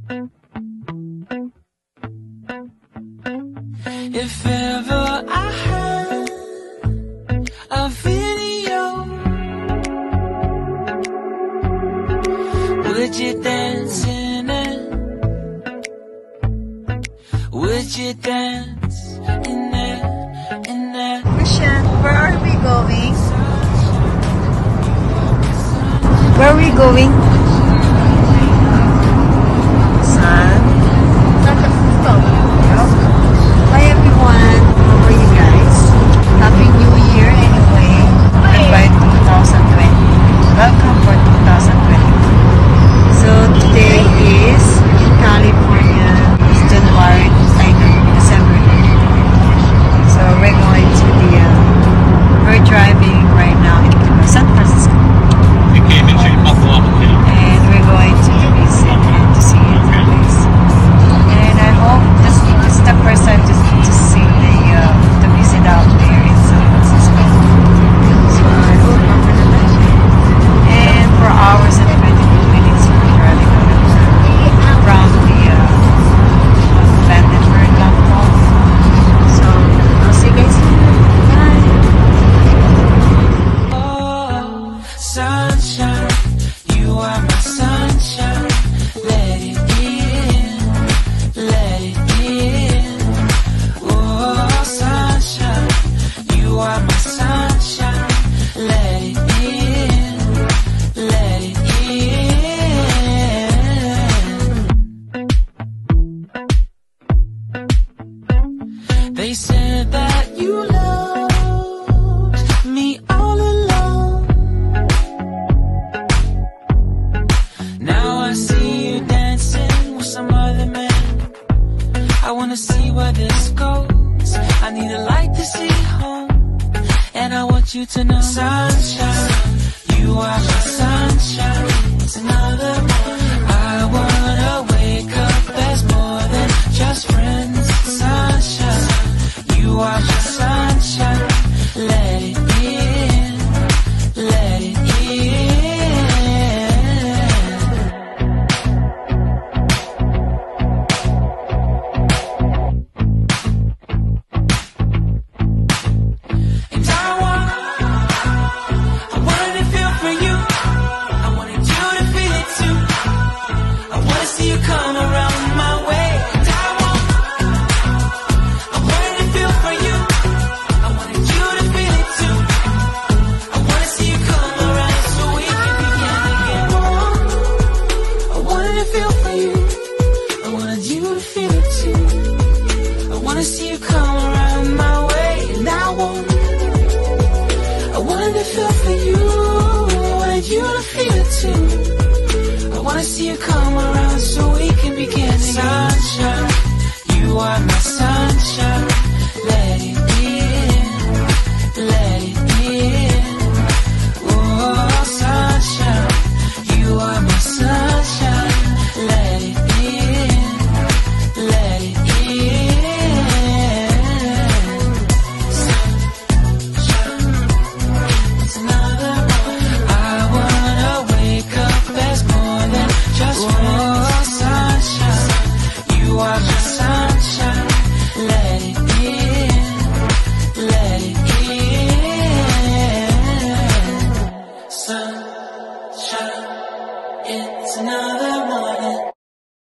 If ever I had a video, would you dance in it? Would you dance in it? Christian, where are we going? Where are we going? Son? Hi everyone, how are you guys? Happy New Year anyway. Goodbye 2020. Welcome for 2020. So today is in California. It's January, December. So we're going to the, we're driving right now in San Francisco. And we're going to visit and to see the place. And I hope this is the first time to see the visit out there in San Francisco. So I hope I'm gonna like it. And for hours and 22 minutes we're driving around the Vandenberg downtown. So I'll see you guys later. Bye. Oh, sunshine, you are my sunshine. Let it in, let it in. Oh, sunshine, you are my sunshine. Let it in, let it in. They said that you loved me all along. Now I see you dancing with some other man. I wanna see where this goes. I need a light to see home. And I want you to know, sunshine, you are my sunshine. It's another morning. I wanna wake up as more than just friends. Sunshine, you are my sunshine. Let it in, let it in. And I wanted to feel for you. I wanted you to feel it too. I wanna see you come around.